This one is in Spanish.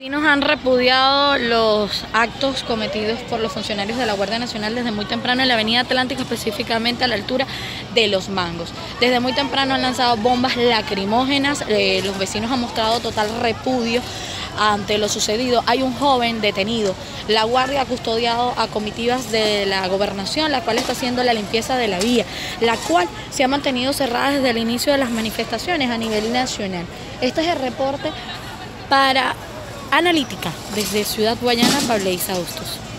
Nos han repudiado los actos cometidos por los funcionarios de la Guardia Nacional desde muy temprano en la Avenida Atlántica, específicamente a la altura de Los Mangos. Desde muy temprano han lanzado bombas lacrimógenas, los vecinos han mostrado total repudio ante lo sucedido. Hay un joven detenido, la Guardia ha custodiado a comitivas de la Gobernación, la cual está haciendo la limpieza de la vía, la cual se ha mantenido cerrada desde el inicio de las manifestaciones a nivel nacional. Este es el reporte para Analítica, desde Ciudad Guayana, Pablo Bustos.